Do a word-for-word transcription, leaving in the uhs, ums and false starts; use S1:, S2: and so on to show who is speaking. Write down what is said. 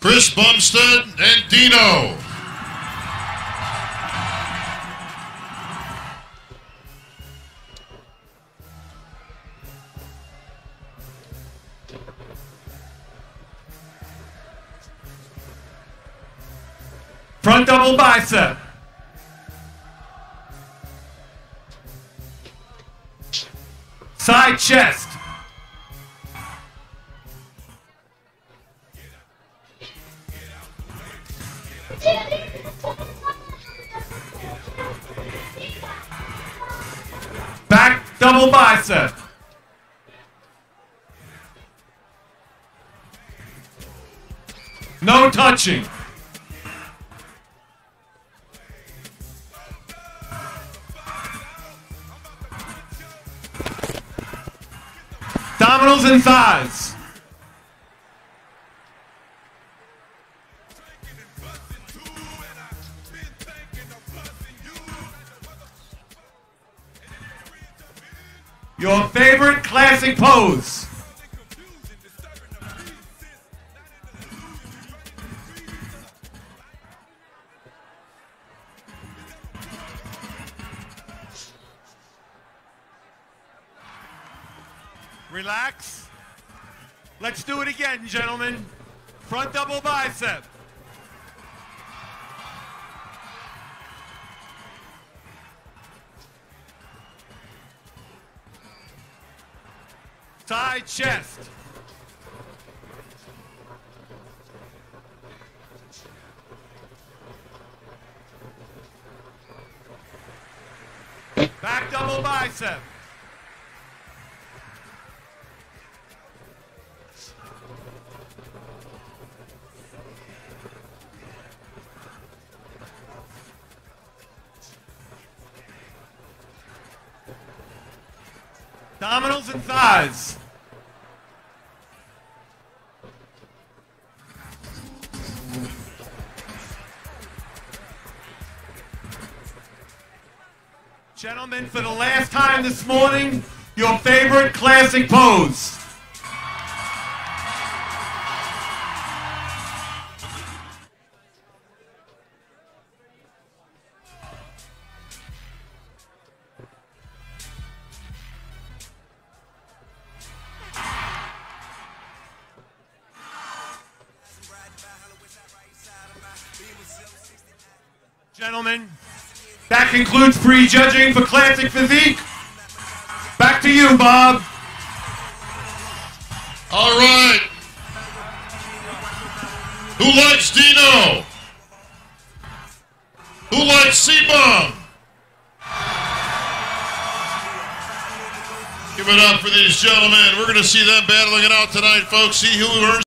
S1: Chris Bumstead and Dino.
S2: Front double bicep. Side chest. Back double bicep. No touching. Abdominals and thighs. Your favorite classic pose. Relax. Let's do it again, gentlemen. Front double bicep. Side chest. Back double bicep. Abdominals and thighs. Gentlemen, for the last time this morning, your favorite classic pose. Gentlemen, that concludes prejudging for Classic Physique. Back to you, Bob.
S1: All right. Who likes Dino? Who likes C-Bomb? Give it up for these gentlemen. We're going to see them battling it out tonight, folks. See who earns